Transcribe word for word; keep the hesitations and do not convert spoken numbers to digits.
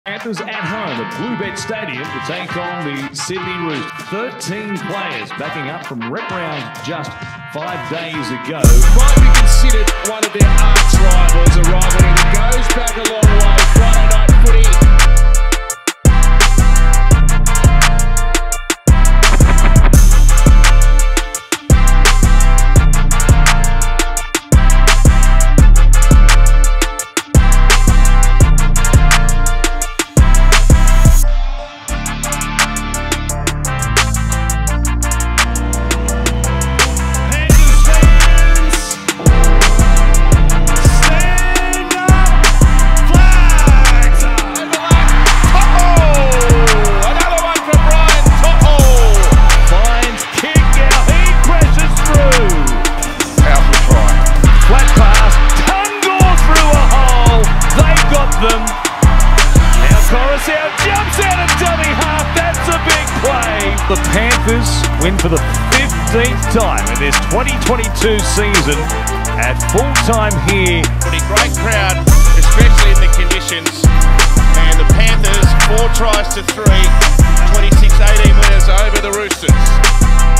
Panthers at home at BlueBet Stadium to take on the Sydney Roosters. thirteen players backing up from rep round just five days ago. Might be considered one of their arch rivals arriving, and it goes back a long way. Friday night footy. The Panthers win for the fifteenth time in this twenty twenty-two season at full time here. Great crowd, especially in the conditions. And the Panthers, four tries to three, twenty-six eighteen winners over the Roosters.